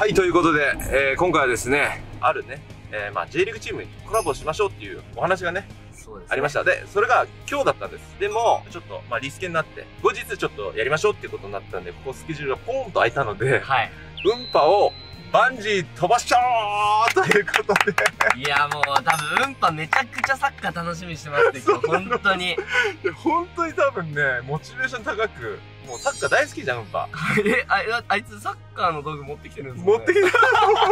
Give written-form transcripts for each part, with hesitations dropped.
はいということで、今回はですねあるね、J リーグチームにコラボしましょうっていうお話がねありました。で、それが今日だったんです。でも、ちょっと、リスケになって、後日ちょっとやりましょうっていうことになったんで、ここスケジュールがポーンと空いたので、はい。運波をバンジー飛ばしちゃおうということで。 いや、もう多分、運波めちゃくちゃサッカー楽しみにしてますって、今日、本当に。 本当に多分ね、モチベーション高く、もうサッカー大好きじゃん、運波。 あいつサッカーの道具持ってきてるんですか？ 持ってきた。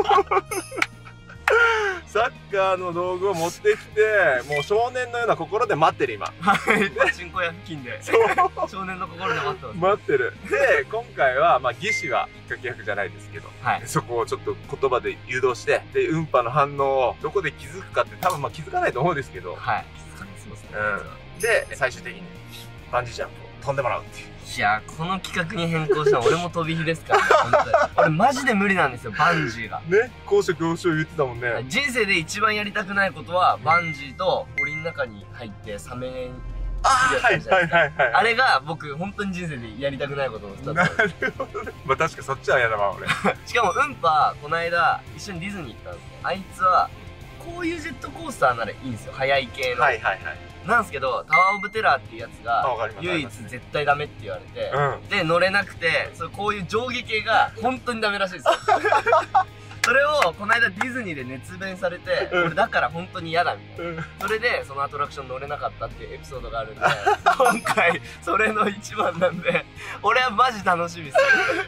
サッカーの道具を持ってきて、もう少年のような心で待ってる今。 はい。パチンコ屋付近で。少年の心で待ってます。 待ってる。で、今回は、義士はきっかけ役じゃないですけど、はい、そこをちょっと言葉で誘導して、で、運波の反応をどこで気づくかって多分気づかないと思うんですけど、はい。気づかないですね。うん。で、最終的にバンジージャンプを飛んでもらうっていう。 いやー、この企画に変更したの俺も飛び火ですから、本当に。俺マジで無理なんですよ、バンジーが。 ね、高所恐怖症言ってたもんね。 人生で一番やりたくないことは、バンジーと檻の中に入ってサメに。 はいはいはいはい。 あれが僕、本当に人生でやりたくないことの2つ。 なるほどね。確かそっちは嫌だわ、俺。 しかも、運波、この間、一緒にディズニー行ったんですよ。あいつは、こういうジェットコースターならいいんですよ、速い系の。はいはいはい。なんですけど、タワーオブテラーっていうやつが、唯一絶対ダメって言われて、で、乗れなくて、こういう上下系が本当にダメらしいですよ。それを、この間ディズニーで熱弁されて、俺だから本当に嫌だみたいな。それで、そのアトラクション乗れなかったっていうエピソードがあるんで、今回、それの一番なんで、俺はマジ楽しみです。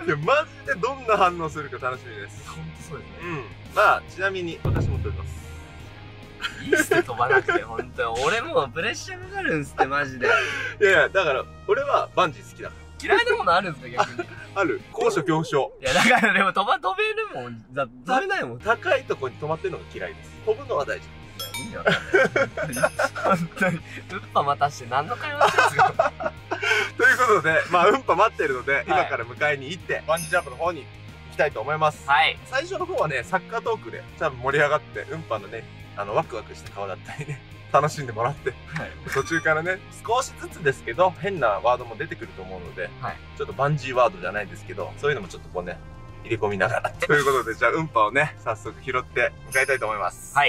いや、マジでどんな反応するか楽しみです。 本当そうですね。 ちなみに、私も飛びます。 いいっすね、飛ばなくて、ほんと。俺もプレッシャーかかるんすって、マジで。 いやいや、だから、俺はバンジー好きだから。 嫌いなものあるんすか、逆に。 ある。高所恐怖症。 いや、だからでも飛べるもん。飛べないもん。 高いとこに止まってるのが嫌いです。飛ぶのは大丈夫。いや、意味わかんない。本当に。運波待たして何の会話してるんですか。 ということで、運波待ってるので、今から迎えに行って、バンジージャンプの方に行きたいと思います。はい。最初の方はね、サッカートークで多分盛り上がって、運波のね、ワクワクした顔だったりね、楽しんでもらって、はい、途中からね、少しずつですけど、変なワードも出てくると思うので、はい、ちょっとバンジーワードじゃないですけど、そういうのもちょっとこうね、入れ込みながら。ということで、じゃあ、運波をね、早速拾って迎えたいと思います。はい。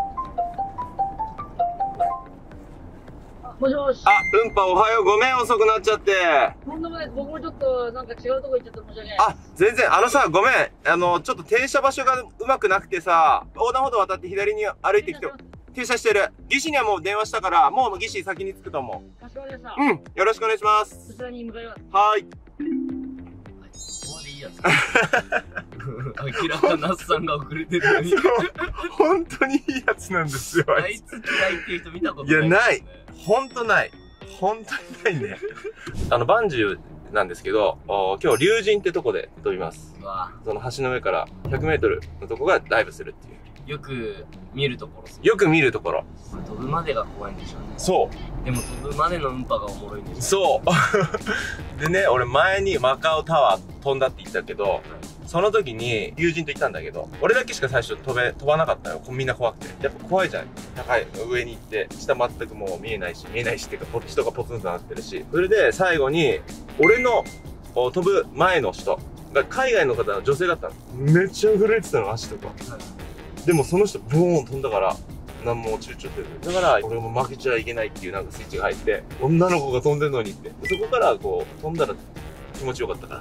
もしもし。 運波おはよう。ごめん、遅くなっちゃって。 とんでもないです。僕もちょっと、なんか違うとこ行っちゃって申し訳ない。 全然、ごめん。ちょっと停車場所がうまくなくてさ、横断歩道渡って左に歩いてきて、停車してる。技師にはもう電話したから、もう技師先に着くと思う。 かしこまりました。 よろしくお願いします。 そちらに向かいます。 はーい。 ここまでいいやつ。明らかなスさんが遅れてるのに。 本当にいいやつなんですよ。 あいつ嫌いっていう人見たことない。 いや、ない。ほんとない。本当にないね。バンジーなんですけど、今日、龍神ってとこで飛びます。その橋の上から100メートルのとこがダイブするっていう。 よく見るところ。 よく見るところ。 飛ぶまでが怖いんでしょうね。 そう。 でも飛ぶまでの運波がおもろいんでしょう。そう。でね、俺前にマカオタワー飛んだって言ったけど、その時に友人と行ったんだけど、俺だけしか最初飛ばなかったよ。みんな怖くて。やっぱ怖いじゃん。高い上に行って、下全くもう見えないしっていうか、人がポツンとなってるし。それで最後に、俺の飛ぶ前の人が海外の方の女性だったの。めっちゃ震えてたの、足とか。でもその人、ボーン飛んだから、何も躊躇せず。だから、俺も負けちゃいけないっていうなんかスイッチが入って、女の子が飛んでるのにって。そこからこう、飛んだら気持ちよかったから。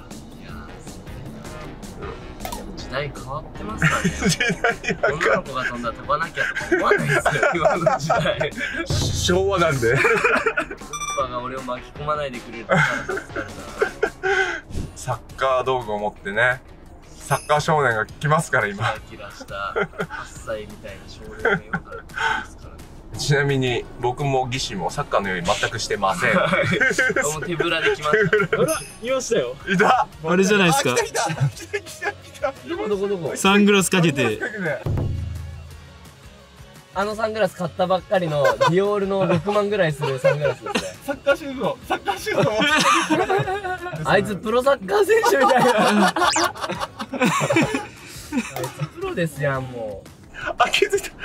時代変わってますからね。時代女の子が飛んだら飛ばなきゃとか思わないですよ、今の時代。 昭和なんで。 運波が俺を巻き込まないでくれるから助かるな。 サッカー道具を持ってね、サッカー少年が来ますから、今。 キラキラした8歳みたいな少年が今から来ますからね。 ちなみに、僕も技師もサッカーのように全くしてません。 もう手ぶらで来ました。 あら、いましたよ。 いた。 あれじゃないですか。 来た。 どこサングラスかけて。 あのサングラス買ったばっかりのディオールの6万ぐらいするサングラスですね。 サッカーシューズを。 あいつプロサッカー選手みたいな。あいつプロですやん、もう。 気づいた。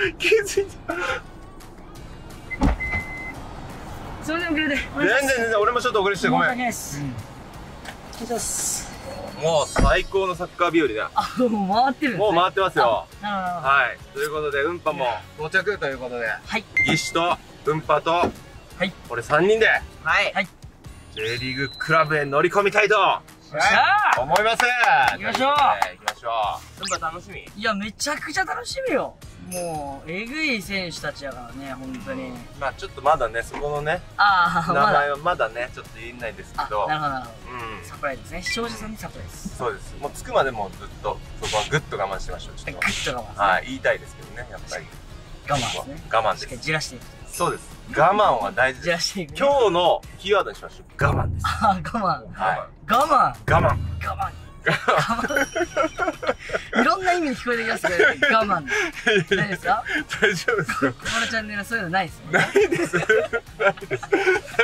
それで遅れて。 全然、俺もちょっと遅れしてごめん。 申し訳ないです。お願いします。 もう最高のサッカー日和だ。 あ、もう回ってるんですね。 もう回ってますよ。 なるほど。 はい。ということで、うんぱも到着ということで。 はい。 ギシと、うんぱと、 はい。 これ3人で、 はい。はい。 J リーグクラブへ乗り込みたいと、 よっしゃー思います。 行きましょう。 行きましょう。うんぱ楽しみ。いや、めちゃくちゃ楽しみよ。もう、えぐい選手たちやからね、本当に。 まあちょっとまだね、そこのね、名前はまだね、ちょっと言えないんですけど。 なるほど、なるほど。サプライズですね。視聴者さんにサプライズ。 そうです。もう着くまでもずっと、そこはグッと我慢しましょう。 グッと我慢。 はい、言いたいですけどね、やっぱり。 我慢ですね。 我慢です。 しっかりじらしていく。 そうです。我慢は大事です。 じらしていく。 今日のキーワードにしましょう。我慢です。 あ、我慢。 はい。 我慢。 我慢。 我慢。いろんな意味に聞こえてきますけど、我慢。大丈夫ですか？ 大丈夫ですか？ このチャンネルはそういうのないですよね。 ないです。ないです。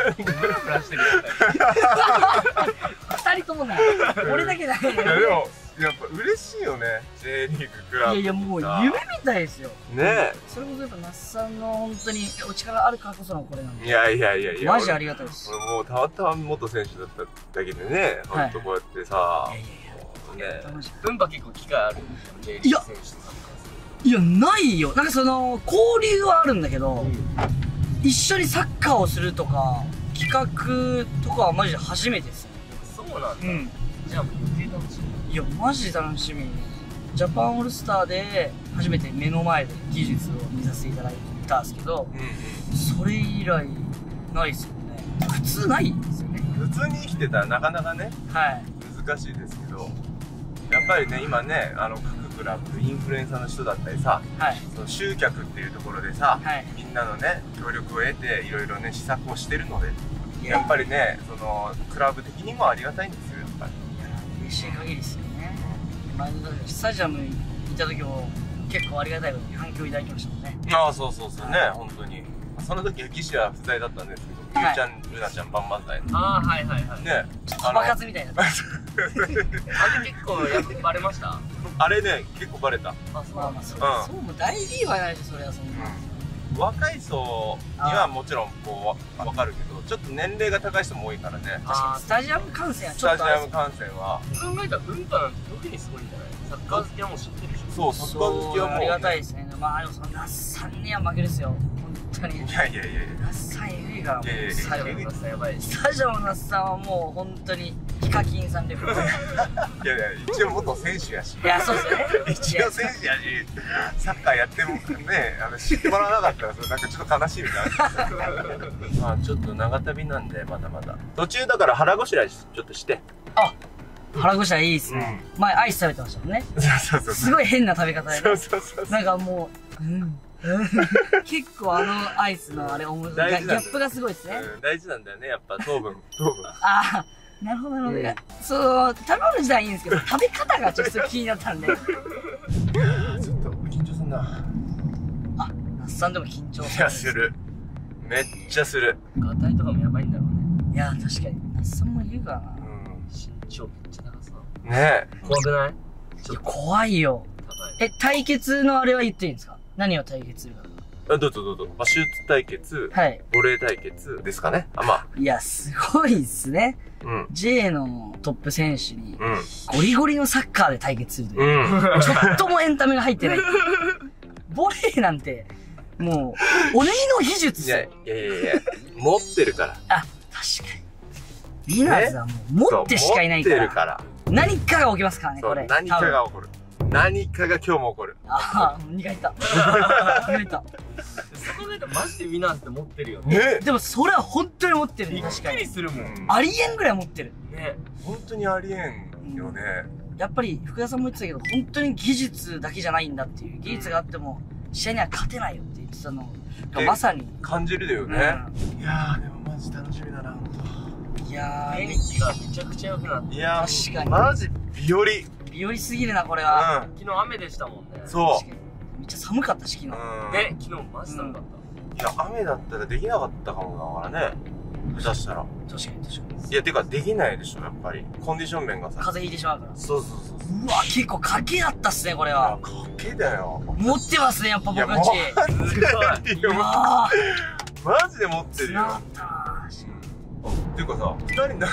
二人ともない。俺だけない。いやでもやっぱ嬉しいよね。J リーグクラブ。 いやもう夢みたいですよ。 ねえ。 それこそやっぱ那須さんの本当にお力あるからこそのこれなんで。 いやいやいやいや。 マジありがたいです。 俺もうたまたま元選手だっただけでね、本当こうやってさ。 うんぱ結構機会ある。いや、いやないよ。なんかその交流はあるんだけど、一緒にサッカーをするとか企画とかはマジで初めてですね。そうなんだ。うん。じゃあもう余計楽しみ。いやマジで楽しみ。ジャパンオールスターで初めて目の前で技術を見させていただいたんですけど、それ以来ないですよね。普通ないですよね。 普通に生きてたらなかなかね、 はい、 難しいですけど、やっぱりね今ね各クラブインフルエンサーの人だったりさ、はい、その集客っていうところでさ、はい、みんなのね協力を得ていろいろね施策をしてるので、やっぱりねそのクラブ的にもありがたいんですよやっぱり。嬉しい限りですよね。前のスタジアムに行った時も結構ありがたいことに反響いただきましたもんね。ああそうそうそうね、本当に。その時岸は不在だったんですけど、ゆうちゃん、ルナちゃん、バンバンザイ。ああはいはいはい。ね、パパ活みたいな。あれ結構やっぱバレました？あれね結構バレた。あそうまあそうも大リーグはないしそれはそんな。若い層にはもちろんこう分かるけど、ちょっと年齢が高い人も多いからね。確かにスタジアム観戦はちょっと。スタジアム観戦は。考えたら文化なんて特にすごいんじゃない？サッカー好きはもう知ってるでしょ。そうサッカー好きはもうありがたいですね。まあでもその那須さんには負けですよ。本当に。いやいやいや。那須さんえぐいから。スタジアムの那須さんやばい。スタジアムの那須さんはもう本当にヒカキンさんレベル。いやいや一応元選手やし。いやそうですね。一応選手やしサッカーやってもね知ってもらわなかったらそれなんかちょっと悲しいみたいな。まあちょっと長旅なんでまだまだ。途中だから腹ごしらえちょっとして。あ。腹ごしらえいいっすね。前アイス食べてましたもんね。そうそうそう。すごい変な食べ方で。そうそうそう。なんかもう、結構アイスのあれ面白い。ギャップがすごいですね。大事なんだよね、やっぱ糖分。ああ、なるほどなるほど。そう、食べ物自体はいいんですけど、食べ方がちょっと気になったんで。ちょっと緊張すんな。あ、那須さんでも緊張する。いや、する。めっちゃする。ガタイとかもやばいんだろうね。いや、確かに。那須さんも言うからな。身長めっちゃ高そう。ねえ。怖くない？いや、怖いよ。対決のあれは言っていいんですか？何を対決するか。どうぞどうぞ。まあ、シュート対決、はい。ボレー対決ですかね。あ、まあ。いや、すごいっすね。うん。J のトップ選手に、ゴリゴリのサッカーで対決するという。うん。ちょっともエンタメが入ってない。ボレーなんて、もう、鬼の技術。いやいやいや持ってるから。あ、確かに。ビナーズはもう持ってしかいないから。持ってるから。何かが起きますからね、これ。何かが起こる。何かが今日も起こる。ああ、苦いた。苦いた。そこでマジでビナーズって持ってるよね。でもそれは本当に持ってる。びっくりするもん。ありえんぐらい持ってる。ね。本当にありえんよね。やっぱり福田さんも言ってたけど、本当に技術だけじゃないんだっていう。技術があっても試合には勝てないよって言ってたのがまさに。感じるよね。いやー、でもマジ楽しみだな。いやー、天気がめちゃくちゃ良くなって。いやー、確かに。マジ、日和。日和すぎるな、これは。昨日雨でしたもんね。そう。めっちゃ寒かったし、昨日。ね、昨日マジ寒かった。いや、雨だったらできなかったかもだからね。下手したら。確かに確かに。いや、てか、できないでしょ、やっぱり。コンディション面がさ。風邪ひいてしまうから。そうそうそう。うわ、結構賭けだったっすね、これは。賭けだよ。持ってますね、やっぱ僕たち。すごい。うわマジで持ってるよ。っていうかさ、二人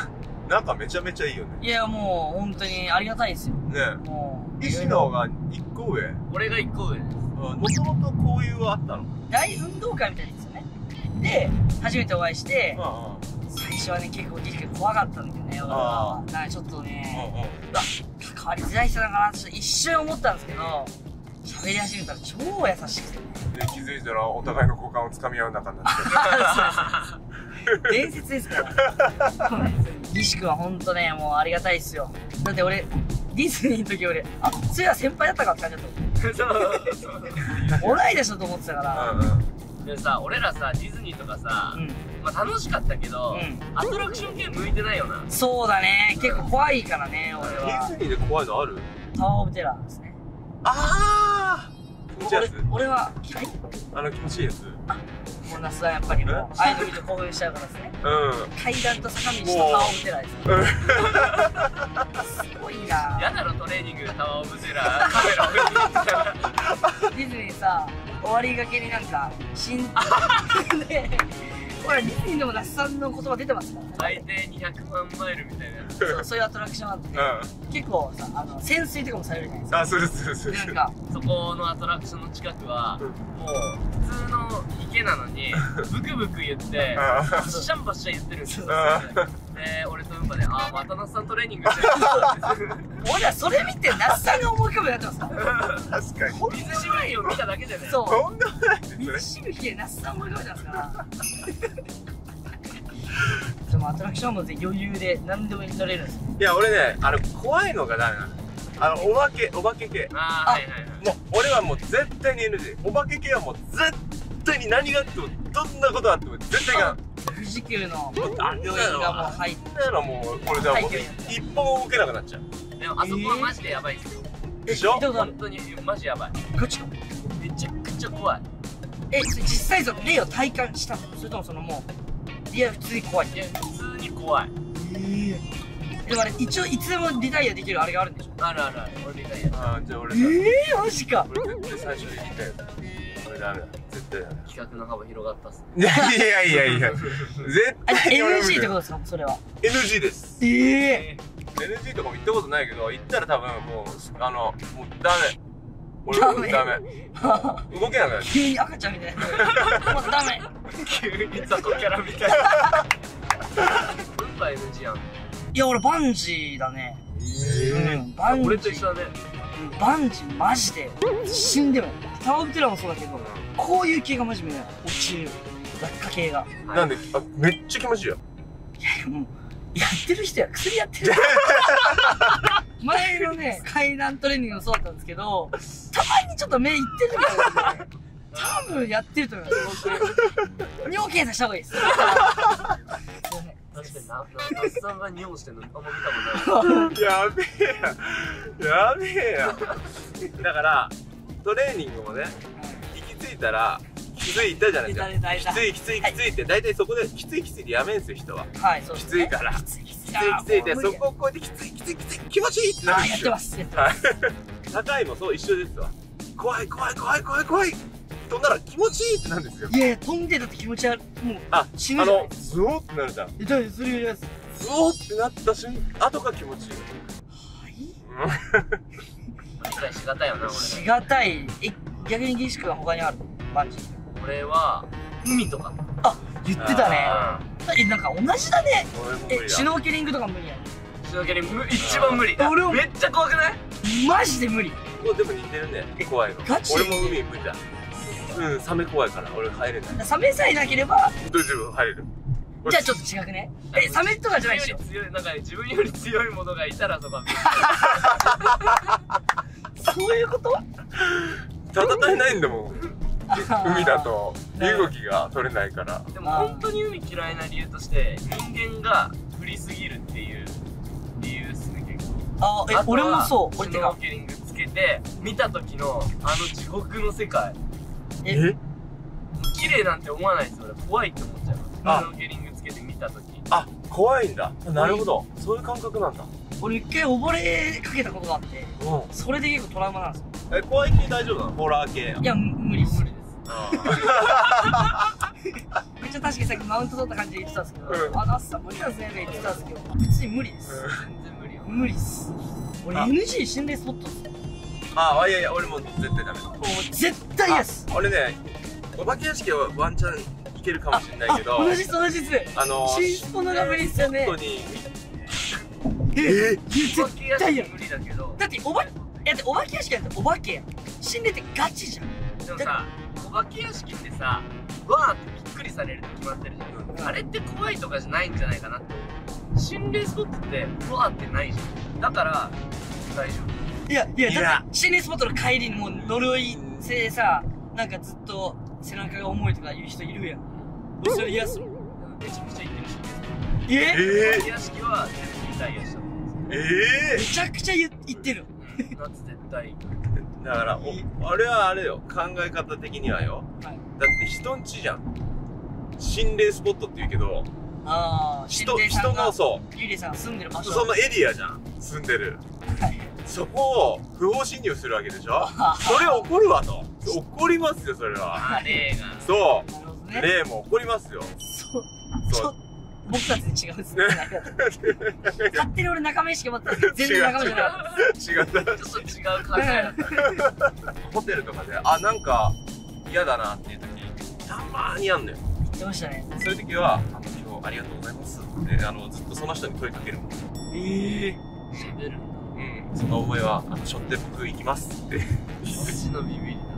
なんかめちゃめちゃいいよね。 いや、もう、本当にありがたいですよ。 ねもう。 石野が1個上。 俺が1個上です。 もともと交友はあったの？ 大運動会みたいなんですよね。で、初めてお会いして、最初はね、結構怖かったんだよね、俺は。だからちょっとね、関わりづらい人だからなって一瞬思ったんですけど、喋り始めたら超優しくてね。 で、気づいたらお互いの股間を掴み合う仲になって。 伝説ですから。西君はほんとね、もうありがたいっすよ。だって俺、ディズニーの時俺、あ、そういや先輩だったかって感じだった。同い年だと思ってたから。 でさ、俺らさ、ディズニーとかさ、まあ楽しかったけど、アトラクション系向いてないよな。 そうだね、結構怖いからね、俺は。 ディズニーで怖いのある？ タワーオブテラーですね。 ああ。 俺は嫌い？ 気持ちいいやつ。 もう那須はやっぱりもう、ああいうの見て興奮しちゃうからですね。階段と坂道とタワーオブテラーです。すごいな。 やだろ、トレーニングでタワーオブテラー、カメラ置いてみたら。 ディズニーさ、終わりがけになんか、で、ほら、ディズニーでも那須さんの言葉出てますからね。 最低200万マイルみたいなやつ。 そういうアトラクションあって、結構さ、潜水とかもされるじゃないですか。 あ、そうです。 なんか、 そこのアトラクションの近くは、もう、普通の池なのに、ブクブク言って、バッシャンバッシャン言ってるんですよ。で、俺とウンパで、あ、また那須さんトレーニングしてる。 俺らそれ見て那須さんが思い浮かぶようになってますから。確かに。 水しぶきを見ただけでね。 そう。 とんでもないですね。 水しぶきで那須さん思い浮かべてますから。でもアトラクションも余裕で何でも乗れるんですよ。 いや、俺ね、怖いのがダメなの。お化け系。 ああ、はいはいはい。 もう、俺はもう絶対に NG。お化け系はもう絶対に何があっても、どんなことあっても絶対が。 富士急の病院がもう入って。 なのもう、これじゃもう一歩も動けなくなっちゃう。 でも、あそこはマジでやばいっすよ。 でしょ？ 本当に、マジやばい。 ガチか。 めちゃくちゃ怖い。 実際例を体感したの？それとももう、いや、普通に怖い。 いや、普通に怖い。 でもあれ、一応いつでもリタイアできるあれがあるんでしょ？ ある。俺リタイア。 あ、じゃあ俺マジか。 俺絶対最初にリタイアだ。俺ダメだ。絶対ダメだ。 企画の幅広がったっす。 いや。絶対 NG ってことですか？それは。 NG です。NG とかも言ったことないけど、言ったら多分もうダメ。俺ダメ。動けなくなる。 急に赤ちゃんみたいな。もうダメ。 急に雑魚キャラみたいな。うんぱ NG やん。 いや、俺バンジーだね。バンジー。 俺と一緒だね。 バンジーマジで死んでも。タワーオブテラーもそうだけど、こういう系がマジで落ちる。落下系が。 なんで、めっちゃ気持ちいいよ。 いや、もう、やってる人や薬やってる。前のね、階段トレーニングもそうだったんですけど、たまにちょっと目いってるからね。多分やってると思います、僕。尿検査した方がいいです。 確かにな、那須さんが尿してんのあんま見たことない。 やべえや。だから、トレーニングもね、行き着いたら、きつい言ったじゃないですか。きついって、大体そこできついってやめんすよ、人は。 はい、そうです。 きついから。きついって、そこをこうやってきつい、気持ちいいってなるんですよ。 やってます。 高いもそう一緒ですわ。怖い。飛んだら気持ちいいってなるんですよ。 いや、飛んでだって気持ち悪い。もう、死ぬじゃない。 ズオーってなるじゃん。 痛い、それやります。 ズオーってなった後が気持ちいい。 理解しがたいよな、俺。 しがたい。逆にギシ君は他にあるバンジー。 俺は、海とか。 あ、言ってたね。なんか同じだね。シュノーケリングとか無理やね。 シュノーケリング一番無理。 俺もめっちゃ怖くない？ マジで無理。 でも似てるね。怖いの。 ガチ？ 俺も海無理だ。サメ怖いから俺入れない。 サメさえなければ大丈夫、入れる。 じゃあちょっと違くね？サメとかじゃないでしょ？ なんか自分より強いものがいたらとか。 そういうこと？ 戦えないんだもん。海だと身動きが取れないから。 でも本当に海嫌いな理由として人間が振りすぎるっていう理由ですね、結構。 俺もそう。 シュノーケリングつけて見た時の地獄の世界。綺麗なんて思わないですよ。怖いって思っちゃいます。シュノーケリングつけて見た時。 あ、怖いんだ。なるほど。そういう感覚なんだ。 俺一回溺れかけたことがあって、それで結構トラウマなんですよ。 怖い系大丈夫なの？ホラー系。 いや、無理です。めちゃ初確かにさっきマウント取った感じで言ってたんですけど、ナスさん無理なんですねって言ってたんですけど、別に無理です。 全然無理よ。 無理っす。俺 NG 心霊スポットっす。 いやいや、俺も絶対ダメ。 もう絶対嫌っす。 俺ね、お化け屋敷はワンチャンいけるかもしれないけど、 同じっす。新スポのが無理っすよね。絶対嫌。 無理だけど。 だってお化け屋敷なんてお化けやん。心霊ってガチじゃん。 でもさ、お化け屋敷ってさ、わーってびっくりされるって決まってるじゃん。あれって怖いとかじゃないんじゃないかなって思う。心霊スポットってわーってないじゃん。だから大丈夫。 いやだって心霊スポットの帰りにもう呪いでさ、なんかずっと背中が重いとか言う人いるやん。それ嫌っすもん。 めちゃくちゃ行ってるし。 お化け屋敷は全部リタイアした。 めちゃくちゃ言ってる。 夏絶対だから俺はあれよ、考え方的にはよ、だって人んちじゃん。心霊スポットって言うけど、 人のゆりさんが住んでる場所、 そのエリアじゃん、住んでる。そこを不法侵入するわけでしょ。それ怒るわと。怒りますよ、それは。 霊が。 そう。霊も怒りますよ。 そう。僕たちに違うんですね。勝手に俺仲間意識持ったら全然仲間じゃなかった。 違った。 ちょっと違う考えだった。 ホテルとかで、なんか嫌だなっていう時、たまーにやんのよ。 言ってましたね。 そういう時は、今日ありがとうございますって、ずっとその人に声かけるもん。 喋るんだ。 その思いは、しょって僕行きますって。 マジのビビりだ。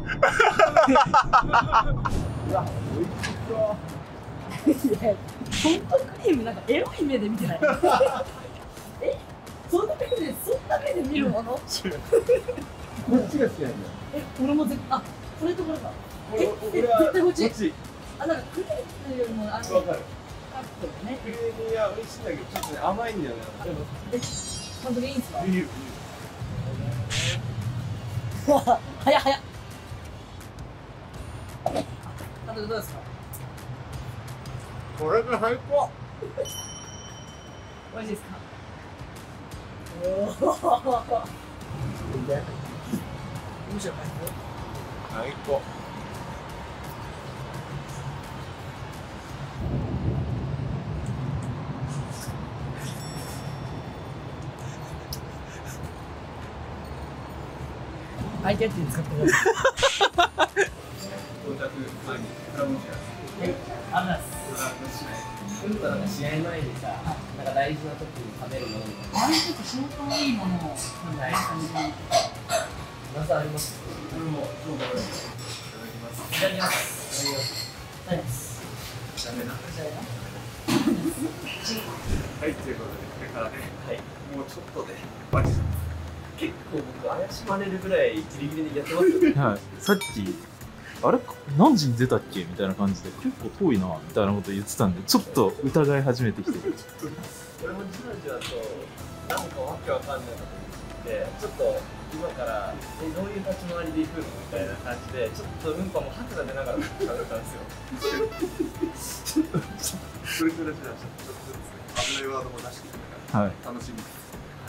うわ、おいしそう。 ソフトクリームなんかエロい目で見てないそんな目で見るものこっちが好きなんだよ。俺もそれとこれか。 俺は絶対こっち。 なんかクリームよりもわかる。クリームは美味しいんだけど、ちょっとね、甘いんだよね。 本当にいいんすか？ いいよ。 早っ。どうですか？ これが最高。 美味しいですか？むしろ最高。 相手って使ってください。 到着前にクラムシありがとうございます。なんか試合前にさ、なんか大事な時に食べるものみたいな。あれちょっと仕事のいいものを、ない感じ。まずあります。これも、どうぞ。いただきます。いただきます。ダメな。 はい、ということで、これからね、もうちょっとで、 結構僕怪しまれるぐらいギリギリでやってますよね。 さっきあれ何時に出たっけみたいな感じで結構遠いなみたいなこと言ってたんでちょっと疑い始めてきてる。 俺もじわじわとなんかわけわかんないこと言ってちょっと今からどういう立ち回りで行くのみたいな感じでちょっとうんぱも吐くな出ながら喋ったんですよ。ちょっとそれくらいしました。ちょっとずつ危ないワードも出していくから、楽しみです。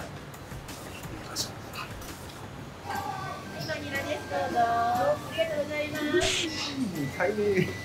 ニラです。どうぞ。ありがとうございます。 2回目。 ありがとうございま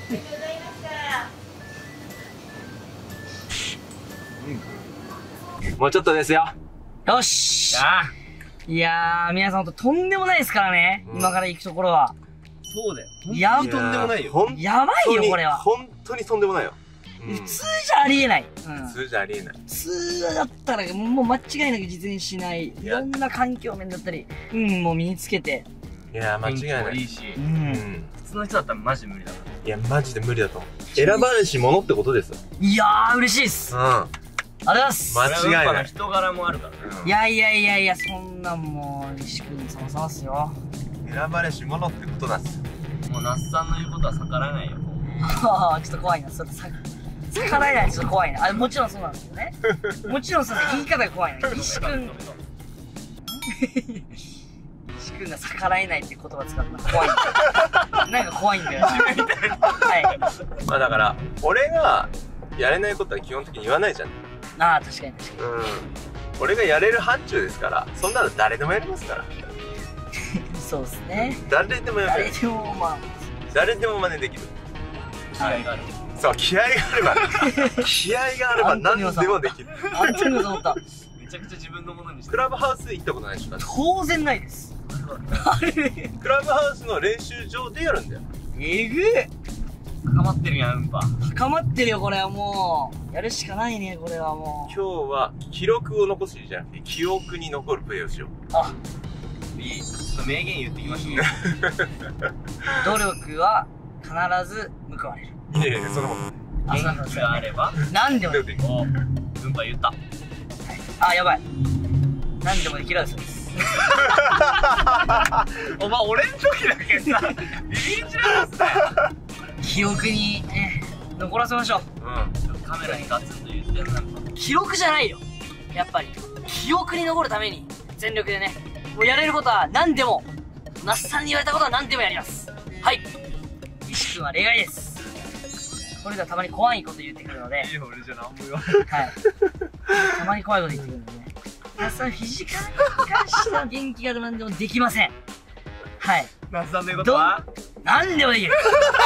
した。 もうちょっとですよ。 よし。いやー、皆さんとんでもないですからね。今から行くところは。 そうだよ。 やとんでもないよ。 やばいよ、これは。 本当にとんでもないよ。 普通じゃありえない。 普通じゃありえない。 普通だったらもう間違いなく実現しない。いろんな環境面だったり、もう身につけて。 いや、間違いない。 いいし。普通の人だったらマジ無理だから。 いや、マジで無理だと思う。選ばれし者ってことですよ。 いやー、嬉しいっす。ありがとうございます。 間違いない。 人柄もあるからね。 いや、そんなんもう、西君様様っすよ。 選ばれし者ってことなんですよ。 もう那須さんの言うことは逆らえないよ。 ちょっと怖いな、それ逆らえない、ちょっと怖いな。もちろんそうなんですよね。もちろんそうです。言い方が怖いな。西君が逆らえないって言葉使ったの怖いんだよ。なんか怖いんだよ。はい。 まあだから、俺がやれないことは基本的に言わないじゃん。 確かに。 俺がやれる範疇ですから、そんなの誰でもやりますから。 そうですね。 誰でもやる。 誰でも誰でも真似できる。 違いがある。 そう、気合があれば、気合があれば何でもできる。 アントニオさん思った。 めちゃくちゃ自分のものにして。 クラブハウス行ったことないでしょ？ 当然ないです。あれクラブハウスの練習場でやるんだよ。 えぐい。 高まってるやん、うんぱ。 高まってるよ、これはもう。やるしかないね、これはもう。 今日は記録を残すじゃなくて、記憶に残るプレーをしよう。 あ、いい。ちょっと名言言ってきましょう。 努力は必ず報われる。 いやいや、その方が。 元気があれば何でもできる。 お、うんぱ言った。 あ、やばい。何でもできるはずです。 お前、俺ん時だけさ、ビビンチなんですね。 記憶にね、残らせましょう。 カメラにガツンと言ってんなんか。 記録じゃないよ。やっぱり。記憶に残るために、全力でね、もうやれることは何でも、那須さんに言われたことは何でもやります。はい。岸君は例外です。これではたまに怖いこと言ってくるので。 いや、俺じゃ何も言わない。 はい。たまに怖いこと言ってくるのでね。那須さん、フィジカルに関しては元気があるなんでもできません。はい。 那須さんの言うことは何でもできる。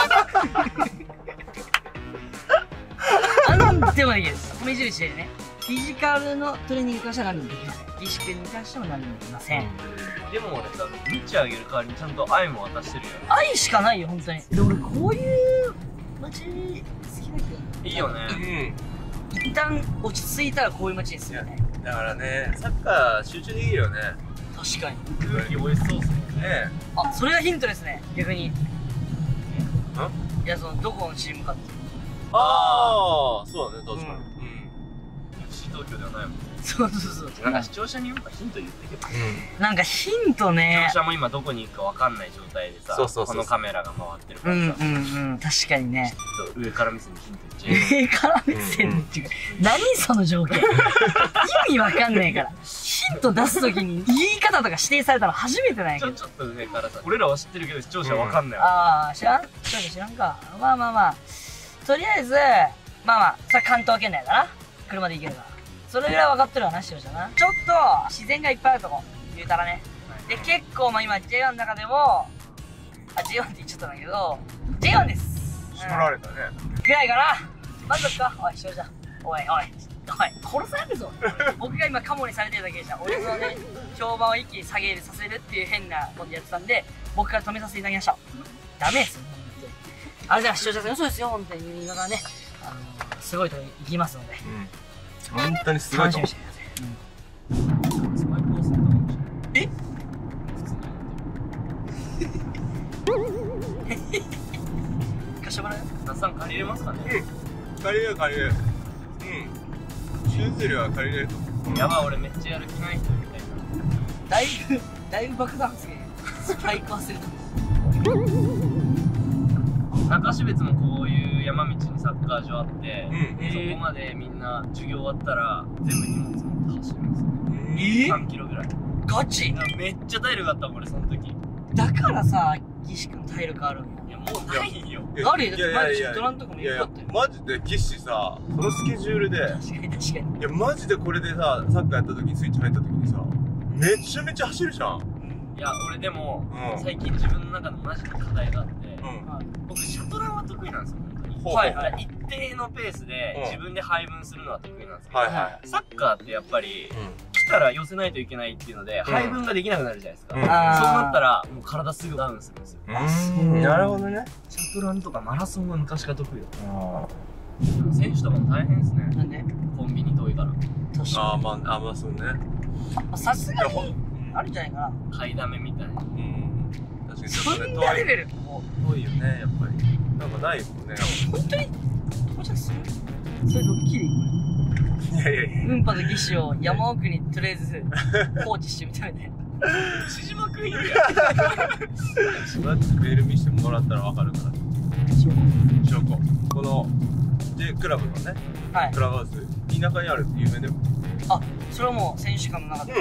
何でもできる。目印でね。フィジカルのトレーニングに関しては何でもできません。岸君に関しても何でもできません。 でも俺さ、ムチあげる代わりにちゃんと愛も渡してるよ。 愛しかないよ、本当に。で、俺こういう街好きだけど。 いいよね。 一旦落ち着いたらこういう街にするよね。 だからね、サッカー集中できるよね。 確かに。 空気美味しそうっすもんね。 あ、それがヒントですね、逆に。いや、その、どこのチームかって。 ああ、そうだね、確かに。 FC 東京ではないもん。 そうそうそう。 なんか視聴者になんかヒント言ってけど。 なんかヒントね。 視聴者も今どこに行くかわかんない状態でさ、このカメラが回ってるからさ。 確かにね。 ちょっと上から目線にヒント言っちゃう。 上から目線っていうか、何その条件。意味わかんないから。ヒント出すときに言い方とか指定されたの初めてないけど。 ちょっと上からさ、俺らは知ってるけど視聴者わかんないわ。 ああ、知らんか。まあまあまあ。とりあえず、まあまあ、それ関東圏内だな。車で行けるから。それぐらい分かってるわな、視聴者な。ちょっと、自然がいっぱいあるとこ。言うたらね。で、結構、まあ今、J1 の中でも、J1 って言っちゃったんだけど、J1 です。 絞られたね。 ぐらいかな。満足か？おい、視聴者。おい、殺されるぞ。僕が今、カモにされてるだけじゃん。俺のね、評判を一気に下げさせるっていう変なことやってたんで、僕から止めさせていただきました。ダメですよ、本当に。あれじゃあ、視聴者さん、嘘ですよ、本当に。言いながらね、すごいとこ行きますので。 本当にすごいと思う。 え？貸してもらう？ 那須さん借りれますかね？ 借りれる。手術料は借りれると思う。 やばい、俺めっちゃやる気ない人みたいな。 だいぶ爆弾発言。スパイク忘れた。 中標津もこういう山道にサッカー場あって、そこまでみんな授業終わったら全部荷物持って走るんですよ。3キロぐらい。 ガチ？ めっちゃ体力あったもん、俺その時。 だからさ、岸君体力あるんや。 いや、もうないよ。 あるよ、だって前でドランとかもよかったよ。 マジで岸さ、そのスケジュールで、 確かに。 いや、マジでこれでさ、サッカーやった時にスイッチ入った時にさ、めちゃめちゃ走るじゃん。 いや、俺でも、最近自分の中のマジで課題があって、 うん、 僕シャトランは得意なんですよ、本当に。 はいはい。 一定のペースで自分で配分するのは得意なんですけど、 はいはい、 サッカーってやっぱり、来たら寄せないといけないっていうので、配分ができなくなるじゃないですか。そうなったら、もう体すぐダウンするんですよ。 なるほどね。 シャトランとかマラソンは昔から得意だ。選手とかも大変ですね。 なんで？ コンビニ遠いから。 ああ、まあそうね。 さすがに、あるんじゃないかな。 買いだめみたいな。 確かにちょっとね、 そんなレベル。 遠いよね、やっぱり。なんかないもんね。 本当にもしかしてそれドッキリ？ いや。 うんぱと義手を山奥にとりあえず放置してみたいね。 牛島くんいるやん。 マジでメール見せてもらったらわかるから。証拠。この J クラブのね、クラブハウス、田舎にあるって有名でも。 あ、それはもう選手間の中で。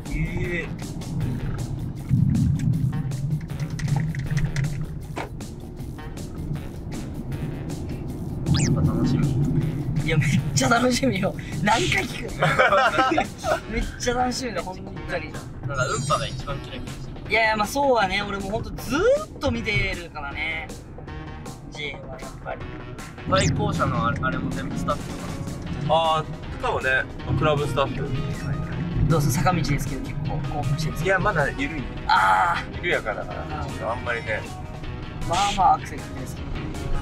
楽しみ。 いや、めっちゃ楽しみよ。何回聞く？めっちゃ楽しみだ、本当に。 なんか、うんぱが一番キラキラしてる。 いやいや、まあそうはね、俺もほんとずーっと見てるからね。 J はやっぱり。 対向車のあれも全部スタッフとかですか？ ああ、多分ね、クラブスタッフ。 どうせ坂道ですけど結構興奮してるんですいや、まだ緩い。 あ緩やかだから、ちょっとあんまりね。 あ、まあまあアクセルですけど。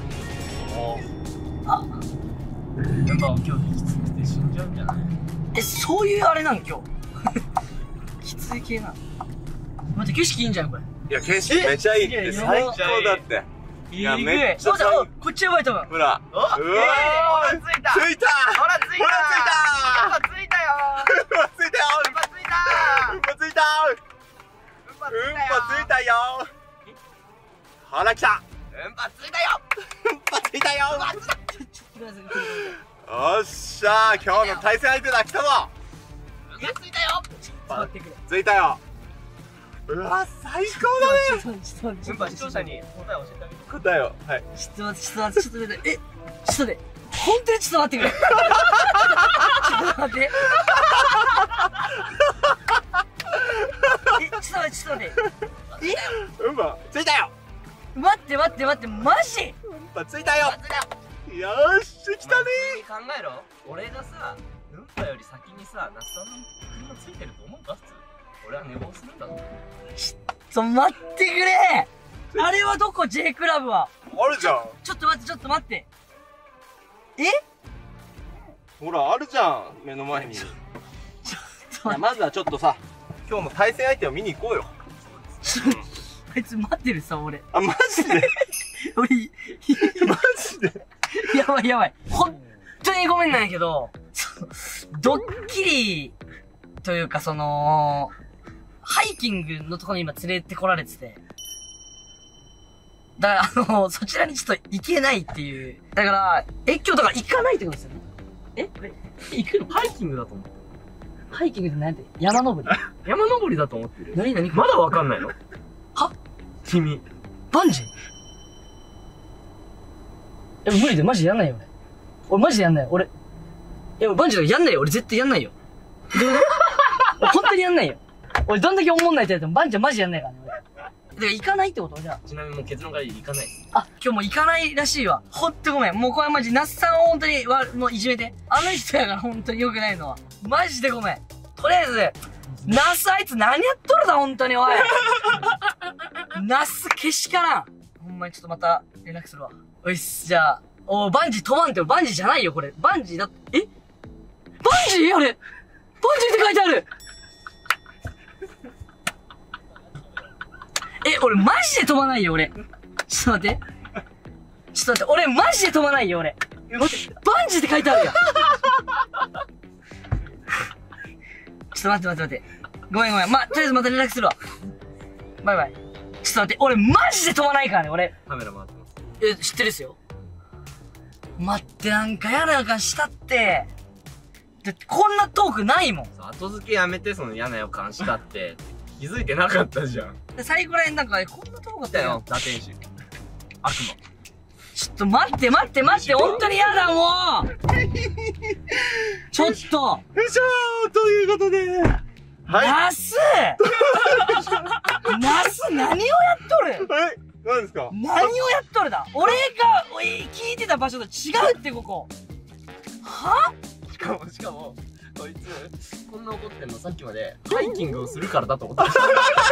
あ、 やっぱ今日きつくて死んじゃうんじゃない？ そういうあれなん今日。きつい系な。待って、景色いいんじゃんこれ。 いや、景色めちゃいいって。最高だって。いや、めっちゃ最高。 こっちやばいと思う。 ほら。 お、うわー、 ついた。ついた。 ほらついた。やっぱついたよ。 ついたよ。 やっぱついた。 うんぱついた。うんぱついたよ。ほら来た。 うんぱついたよ。 うんぱついたよ。 ちょっとください。 よっしゃー、今日の対戦相手だ。来たぞ。 うんぱついたよ。 待ってくれ。 ついたよ。うわ、最高だね。 ちょっと待って、 うんぱ視聴者に答え教えてあげて。 答えを。はい。 ちょっと待って、ちょっと待って、ちょっと待って、ちょっと待って、本当にちょっと待ってくれ。ちょっと待って。ちょっと待って、ちょっと待って。 うんぱついたよ。 待って待って待って、マジ？ うんぱついたよ。よーし、来たね考えろ。俺がさ、うんぱより先にさ、那須さんの車ついてると思うか普通。俺は寝坊するんだぞ。 ちょっと待ってくれ。あれはどこ J クラブは。 あるじゃん。 ちょっと待って、ちょっと待って。 ほら、あるじゃん。目の前に。まずはちょっとさ、今日の対戦相手を見に行こうよ。 あいつ待ってるさ、俺。 あ、マジで俺、 マジでやばいやばい。本当にごめんなんやけど、ドッキリというかハイキングのところに今連れてこられてて。だからそちらにちょっと行けないっていう。だから、今日だから行かないってことですよね。これ、行くの？ ハイキングだと思ってる。 ハイキングって何やって山登り？ 山登りだと思ってる。 何まだわかんないの？ は？ 君。 バンジー？無理でマジやんないよ俺。俺マジでやんないよ。俺バンジーとかやんないよ。俺絶対やんないよ。どういうこと？俺本当にやんないよ。俺どんだけ思んないってやつもバンジーマジやんないからね。俺。だから行かないってことじゃあ。 ちなみにもう結論から行かないです。 あ、今日もう行かないらしいわ。ほんとごめん。もうこれマジ、那須さんを本当にもういじめて。あの人やから本当に良くないのは。マジでごめん。とりあえず、那須あいつ何やっとるだ、本当に、おい。那須けしからん。ほんまにちょっとまた連絡するわ。おいっす、じゃあ。バンジー飛ばんって、バンジーじゃないよ、これ。バンジーだって、バンジーあれバンジーって書いてある俺マジで飛ばないよ、俺。ちょっと待って。俺マジで飛ばないよ、俺。待って、バンジーって書いてあるやん。ちょっと待って。ごめん。とりあえずまた連絡するわ。バイバイ。ちょっと待って、俺マジで飛ばないからね、俺。 カメラ回ってます。 知ってるっすよ。待って、なんか嫌な予感したって。だってこんなトークないもん。 後付けやめて、その嫌な予感したって。気づいてなかったじゃん。 最後らへんなんか、こんなトークだったよ。 打天使。悪魔。 ちょっと待って、本当に嫌だ、もうちょっとよいしょーということで。はい。 ナス何をやっとる何ですか？ 何をやっとるだ俺が聞いてた場所と違うってここ。は？ しかも、こいつ、こんな怒ってんのさっきまで、ハイキングをするからだと思ってました。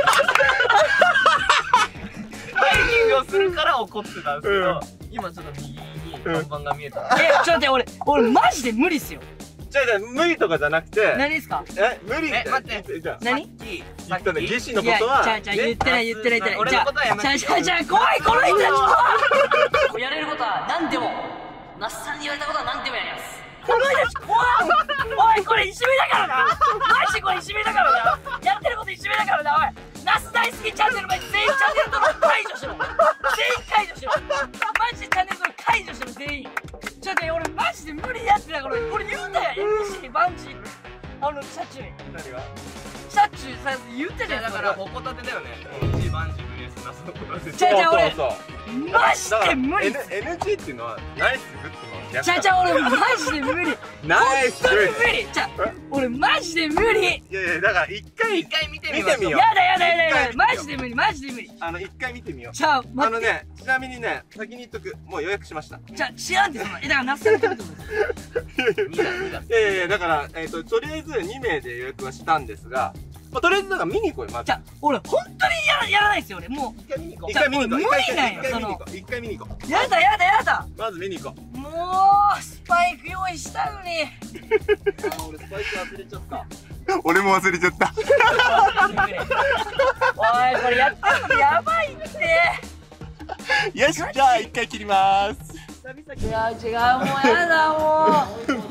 ハイキングをするから怒ってたんですけど、今ちょっと右に看板が見えた。 ちょっと待って、俺マジで無理っすよ。 じゃあ無理とかじゃなくて。 何ですか？ 無理って。 待って。 じゃあ。 何？ 言ったね、義士のことは。 言ってない。 俺のことはやめて。 じゃあ、怖い、この人たち怖い。やれることは何でも、那須さんに言われたことは何でもやります。この人たち怖い。おい、これいじめだからな。マジこれいじめだからな。やってることいじめだからな。おい、那須大好きチャンネル前全員チャンネル登録解除しろ。全員解除しろ。マジでチャンネル登録解除しろ、全員。ちょっと俺マジで無理やってだから俺言うたやん MC バンジー車中に何が？ 車中さ言ったじゃん。 だからほこたてだよね。一バンジーブレースなそのことで。 じゃあ俺そうマジで無理っす。 NG っていうのはナイスグッドのちゃ俺マジで無理。 ナイス本当に無理。俺マジで無理。 いやだから一回見てみよう。 やだマジで無理。 一回見てみよう。 じゃあ待って。 ね、ちなみにね、先に言っとく、もう予約しました。 じゃあ知らんって、そのだから那須さんってこといやだからとりあえず2名で予約はしたんですが、まあ、とりあえずだから見に行こうよ。まずじゃあ俺本当にやらないですよ。俺もう一回見に行こう。 じゃあ無理なんよ。 一回見に行こう。 やだまず見に行こう。 もうスパイク用意したのに。 俺スパイク忘れちゃった。 俺も忘れちゃった。 おいこれやったのやばいって。 よし、じゃあ一回切ります。 違うもうやだも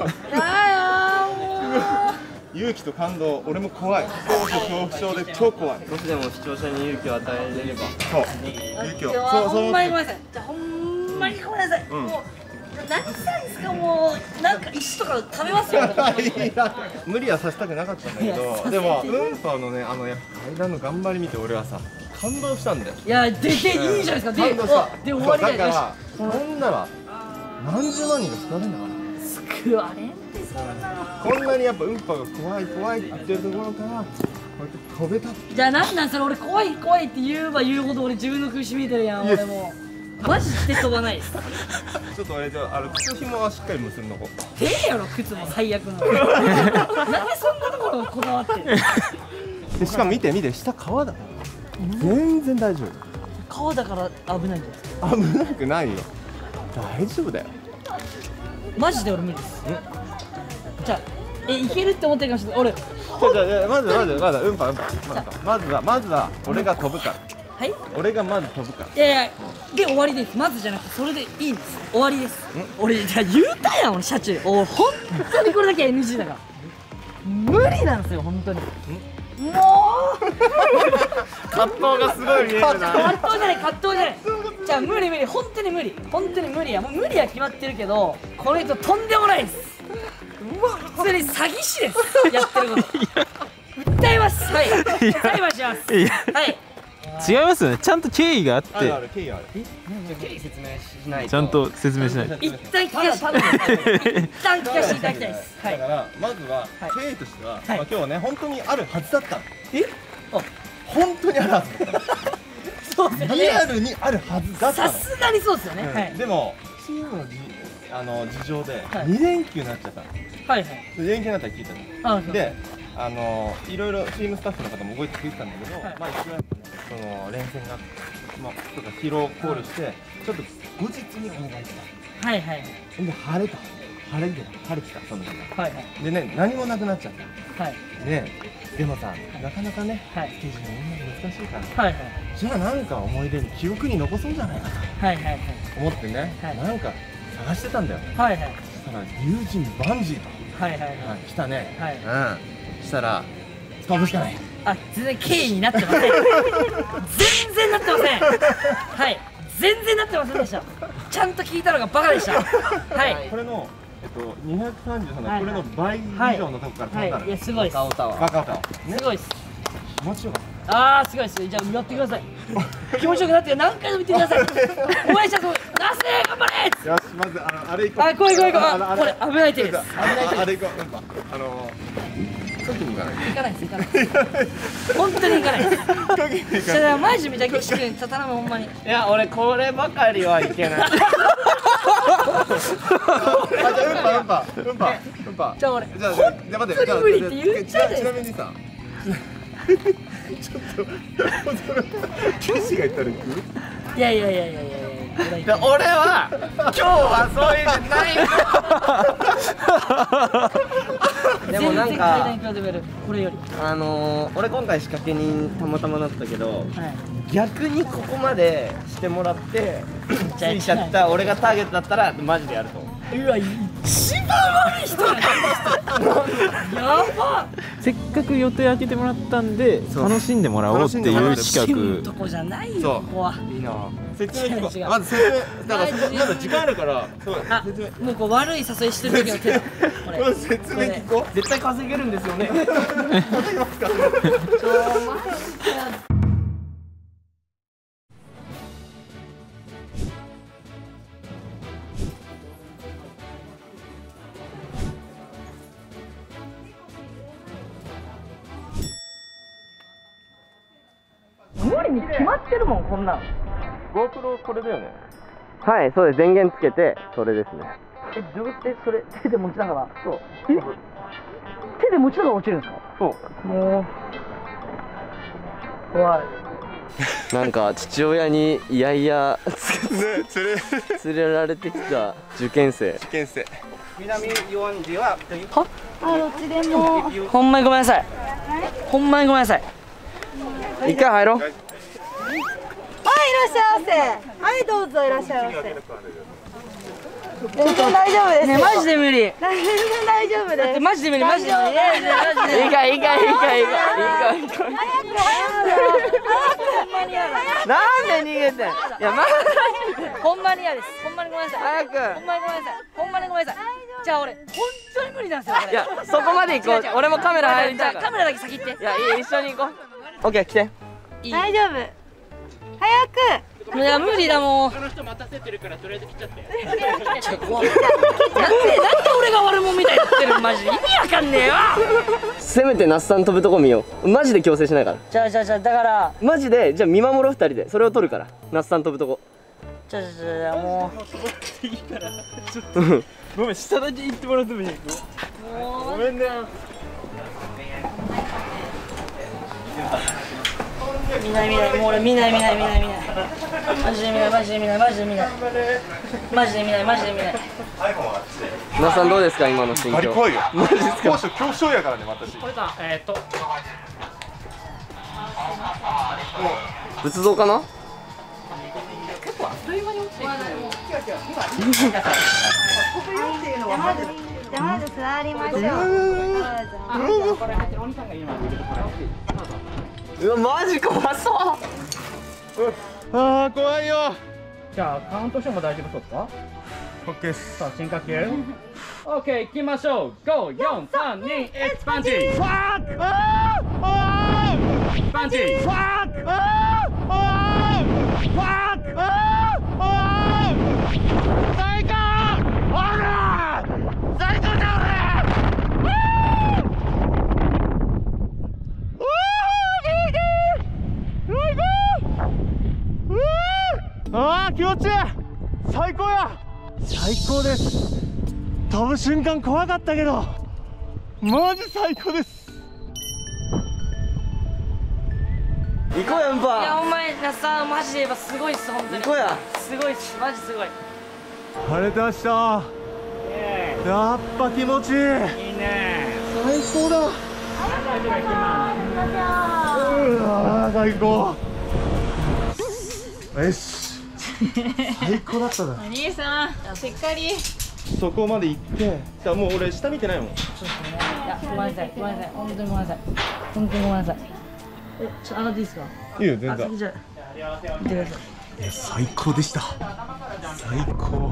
う。 勇気と感動、俺も怖い。恐怖症で超怖い。 少しでも視聴者に勇気を与えれれば。 そう勇気を。 ほんまにごめんなさい。じゃあほんまにごめんなさい。もう何したんですか。もうなんか石とか食べますよ。 無理はさせたくなかったんだけど、でもウンパのね、やっぱ階段の頑張り見て俺はさ感動したんだよ。 いやでけいいじゃないですか。 感動した。 で終わりだよ。 だからこんなら何十万人が救われるんだから。 救われんってそんなの。 こんなにやっぱウンパが怖いって言ってるところからこうやって飛べた。 じゃあなんそれ。俺怖いって言えば言うほど俺自分の苦しみてるやん。俺もうマジで飛ばないです。 ちょっと俺じゃあ靴紐はしっかり結んどこう。 ええやろ靴も最悪の。なんでそんなところこだわってる。 でしかも見て下川だ。全然大丈夫。 川だから危ないんじゃないですか。 危なくないよ。大丈夫だよ。 マジで俺無理です。じゃあいけるって思ってるかもしれない。俺じゃまずうんぱまずは俺が飛ぶから。 はい。 俺がまず飛ぶから。 いやで終わりです。まずじゃなくてそれでいいんです。終わりです。俺じゃあ言うたやん俺車中。俺本当にこれだけ NG だから。無理なんですよ本当に。もう葛藤がすごい見えるな。 葛藤じゃないじゃあ無理本当に無理や。もう無理は決まってるけど、この人とんでもないです。普通に詐欺師ですやってること。訴えます。はい裁判します。はい。 違いますよね。ちゃんと経緯があって。 経緯ある。 経緯説明しないと。 ちゃんと説明しないと。 一旦聞かせていただきたいです。 だからまずは経緯としては、今日はね本当にあるはずだった。本当にあるはずだった。 そうですね。 リアルにあるはずだったの。 さすがにそうですよね。 でもチームの事情で2連休になっちゃったの。2連休になったら聞いたの。でいろいろチームスタッフの方も動いてくれてたんだけど、まあ一応その連戦がとか疲労を考慮してちょっと後日にお願いした。で晴れてたその日。でね何もなくなっちゃった。でもさなかなかねスケジュールみんな難しいから。じゃあなんか思い出に記憶に残そうじゃないかと思ってね、なんか探してたんだよ。そしたら友人バンジーと来たね。したら飛ぶしかない。 全然経緯になってません。全然なってません。全然なってませんでした。ちゃんと聞いたのがバカでした。 これの233のこれの倍以上のとこから飛んだの。 いやすごいです。 バカオタワすごいです。 気持ちよかった。 すごいです。じゃあやってください。気持ちよくなって何回も見てください。応援者とナス頑張れ。 よしまずあれ行こう。 これ危ない手です。 あれ行こう。時に行かない。 行かないです。本当に行かないです。それはマジめちゃ岸君頼むほんまに。 いや俺こればかりはいけない。 うんぱ。 じゃあ俺じゃあ待って。 本当に無理って言っちゃう。 ちなみにさ。ちょっとキャシが言ったら行く？ いや俺は今日はそういうんない。でもなんかこれより俺今回仕掛け人たまたまだったけど、逆にここまでしてもらってついちゃった俺がターゲットだったらマジでやると思う。 うわ一番悪い人ややば。 せっかく予定開けてもらったんで楽しんでもらおうっていう企画。 とこじゃないよここは。 いいな。説明してまず説明だからまだ時間あるからもうこう悪い誘いしてる時の手だ。 まず説明聞こう。 絶対稼げるんですよね。 稼げますか。 いに決まってるもん、こんなん。 GoPro これだよね。 はい、そうです。電源つけて、それですね。 どうしてそれ手で持ちながら。そう。手で持ちながら落ちるんですか？ そう。 もう怖い。 なんか父親にいやいや連れられてきた受験生。 南4時はどっちでも。 ほんまにごめんなさい。ほんまにごめんなさい。 一回入ろう。 はい、いらっしゃいませ。はい、どうぞいらっしゃいませ。全然大丈夫です。 ね、マジで無理。 全然大丈夫です。 マジで無理、マジで無理。 いいかいいかいいいかいいいかいいか。なんで逃げてん。いや、マジでほんまに嫌です。ほんまにごめんなさい。 早く。 ほんまにごめんなさい。ほんまにごめんなさい。じゃあ俺、本当に無理なんですよ。 いや、そこまで行こう。俺もカメラ入りたいから。 カメラだけ先行って。 いや、いい、一緒に行こう。オッケー、来て。 大丈夫。早く。 いや、無理だもん。 その人待たせてるからとりあえず来ちゃってなんで俺が悪者みたいになってるのマジで意味わかんねえよ。 せめて那須さん飛ぶとこ見よう。マジで強制しないから。 じゃあだからマジで、じゃあ見守ろう二人で。それを撮るから。那須さん飛ぶとこ。 じゃあもごめん、下だけ行ってもらってもいい？ごめんね。 見ないもう俺見ないマジで見ない那須さんどうですか今の心境。 バリ怖いよ。 マジですか。 高所恐怖症やからね、私。 これだ仏像かな。 じゃあまず座りましょう。 うわ、マジ怖そう。 ああ、怖いよ。 じゃあカウントしても大丈夫そうですか？ オッケーです。 さあ深呼吸オッケー行きましょう。54321パンチ。ファックパンチ。ファックファック最高。ほら最高だああ、気持ちいい。最高や。最高です。飛ぶ瞬間怖かったけどマジ最高です。 行こうやんいやぱ。 お前那須さんマジで言えばすごいっす本当に。 行こうや。 すごいっすマジすごい。 晴れてました。やっぱ気持ちいい。 いいね。 最高だ。うわー最高。よし。最高だったな。 お兄さん、しっかり。 そこまで行って、じゃあもう俺下見てないもん。 いやごめんなさい本当にごめんなさい本当にごめんなさい。上がっていいですか？ いいよ全然。 じゃあ見てください。 最高でした。最高。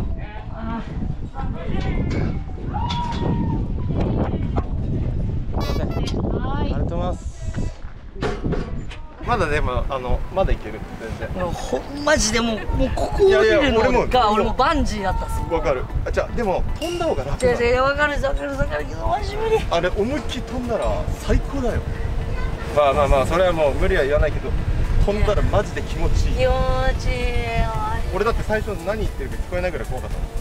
ありがとうございます。まだでもまだいける全然。 もうほんマジでもうここ降りるのが俺もバンジーだったっす。 わかる。あ、じゃあでも飛んだ方が楽だ。 違うわかるけどマジ無理。 あれ思いっきり飛んだら最高だよ。まあそれはもう無理は言わないけど飛んだらマジで気持ちいい。 気持ちいい。 俺だって最初何言ってるか聞こえないぐらい怖かったもん。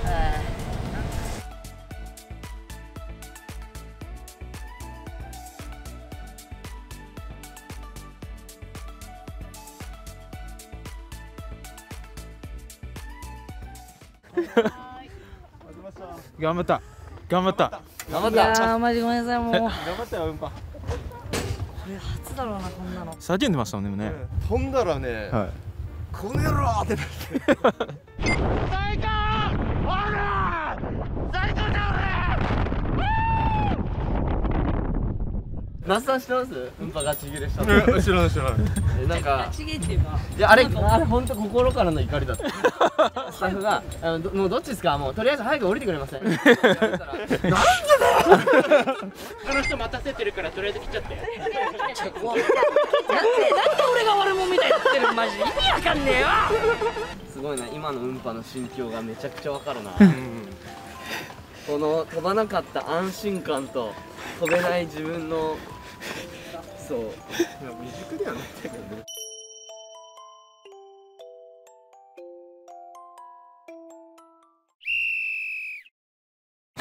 頑張った。 いやーマジごめんなさいもう。 頑張ったようんぱ。 これ初だろうなこんなの。 叫んでましたもんね。 飛んだらね、 はい。 この野郎ってなって。最高。ほら最高だ那須さん知ってます？うんぱがちぎれしたの。 俺。知らない。 なんかちげえっていうか。 いやあれ本当心からの怒りだった。スタッフがもうどっちですか？もうとりあえず早く降りてくれません？なんでだよ。 その人待たせてるからとりあえず来ちゃってなんで俺が悪者みたいになってるのマジで意味わかんねえよ。 すごいな、今のうんぱの心境がめちゃくちゃわかるな。この飛ばなかった安心感と飛べない自分のそう未熟ではないんだけどね。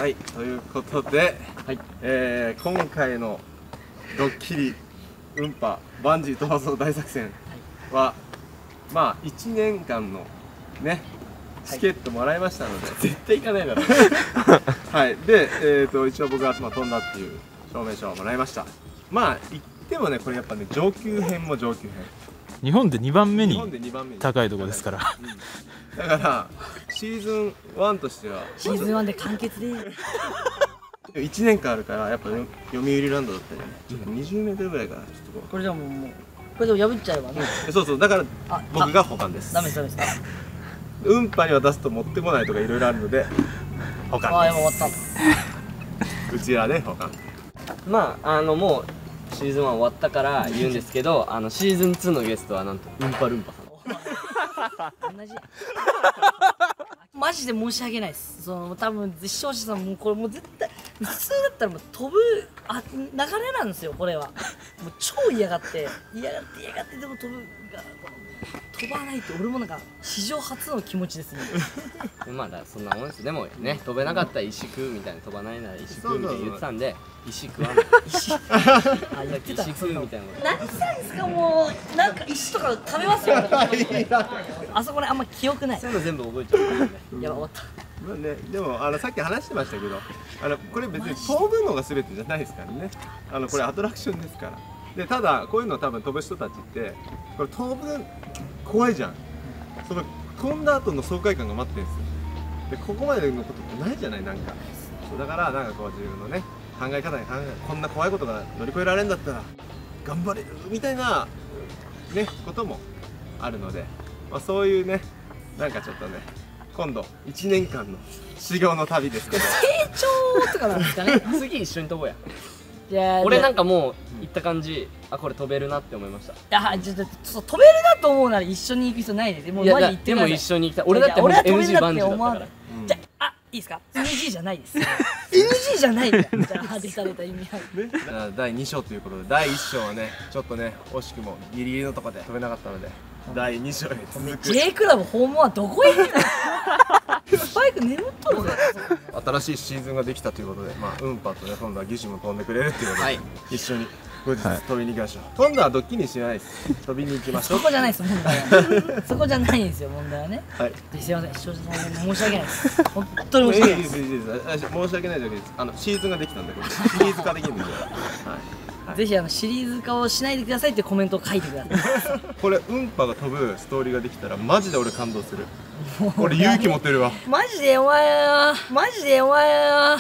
はい、ということで、 はい、 今回のドッキリ運波バンジー逃走大作戦は、まあ1年間のねチケットもらいましたので、 絶対行かないだろはい、で、一応僕が飛んだっていう証明書をもらいました。まあ言ってもね、これやっぱね上級編も上級編、 日本で2番目に日本で2番目に高いとこですから、 だからシーズン1としてはシーズン1で完結で 1年間あるから、やっぱ読売ランドだったりね、ちょっと20メートルぐらいからちょっとここれじゃもうこれでも破っちゃえばねう、そうそう、だから僕が保管です。 ダメですダメです運波に渡すと持ってこないとかいろいろあるので保あ管あ、やば終わったうちらで保管。 まあもうシーズン1終わったから言うんですけどシーズン2のゲストはなんとウンパルンパさん。 同じマジで申し訳ないです。多分視聴者さんもこれもう絶対普通だったらもう飛ぶ流れなんですよ。これはもう超嫌がってでも飛ばないって俺もなんか史上初の気持ちですねまあだからそんなもんです。でもね、飛べなかったら石食うみたいな、飛ばないなら石食うみたいな言ってたんで、石食わない石言ってた石食うみたいなこと。 何したんですかもうなんか石とか食べますよあそこねあんま記憶ない。 そういうの全部覚えちゃうからね。 やば終わったまあね、でもさっき話してましたけど、これ別に飛ぶのが全てじゃないですからね。これアトラクションですから。でただこういうの多分飛ぶ人たちってこれ飛ぶ怖いじゃん。その飛んだ後の爽快感が待ってるんですよ。でここまでのことってないじゃない、なんか。そうだからなんかこう自分のね考え方にこんな怖いことが乗り越えられるんだったら頑張れるみたいなねこともあるので、まあ、そういうねなんかちょっとね今度1年間の修行の旅ですけど成長とかなんですかね次一緒に飛ぼうや。 いや俺なんかもう行った感じ、あこれ飛べるなって思いました。 いやちょっと飛べるなと思うなら一緒に行く必要ないです。もうマジ行ってでもください。 一緒に行きたい。俺だって俺は飛べる NG なバンジーだったからって思わない。じゃあいいですか NG じゃないです NG じゃないんだよ。じゃあ外された意味ある第2章ということで、第1章はねちょっとね惜しくもギリギリのところで飛べなかったので、第2章へ続く J クラブ訪問はどこへ行くのスパイク眠っとるぜ新しいシーズンができたということで、まあ運波とね今度はギシも飛んでくれるっていうことで、 はい、 一緒に後日飛びに行きましょう。今度はドッキリしないです。飛びに行きましょう。 そこじゃないです問題はそこじゃないんですよ問題はね。 はい、 すいません視聴者さん申し訳ないです本当に申し訳ないです。 申し訳ないだけです。シーズンができたんでこれシリーズ化できるんで、はいぜひシリーズ化をしないでくださいってコメントを書いてくださいこれ運波が飛ぶストーリーができたらマジで俺感動する。俺勇気持てるわ。 マジでお前はマジでお前は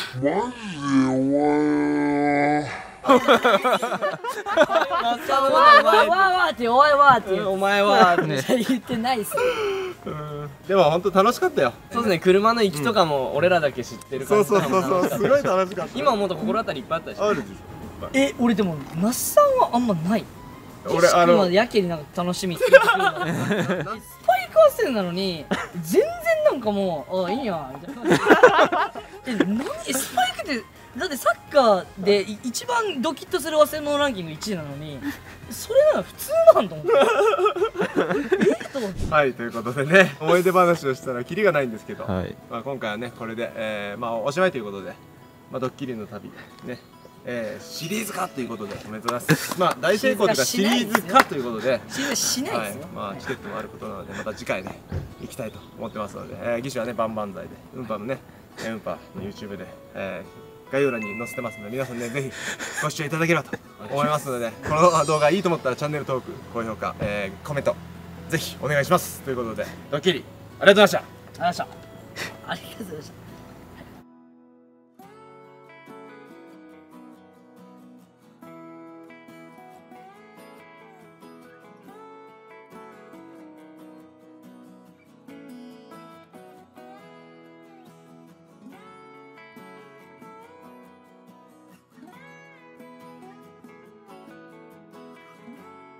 わーってお前はってお前は言ってないっす。 でも本当楽しかったよ。 そうですね、車の行きとかも俺らだけ知ってる感じとかも楽しかった。 すごい楽しかった。 今思うと心当たりいっぱいあったでしょ。 あるでしょ。 俺でも那須さんはあんまない。 俺やけになんか楽しみって言ってくるのスパイク合戦なのに全然なんかもういいやみたいな何スパイクってだってサッカーで一番ドキッとする忘れ物ランキング1位なのにそれなら普通なんと思ってと思ってはい、ということでね思い出話をしたらキリがないんですけど、 はい、 まあ今回はねこれで、まあおしまいということで、まあ、ドッキリの旅ねシリーズ化ということでおめでとうございます。まあ大成功というかシリーズ化ということでシリーズしないですよ。 まあチケットもあることなのでまた次回ね行きたいと思ってますので、ギシはねバンバン剤で運波のね運波の YouTube で、概要欄に載せてますので皆さんねぜひご視聴いただければと思いますのでこの動画いいと思ったらチャンネル登録高評価、コメントぜひお願いしますということでドッキリありがとうございました。 ありがとうございました。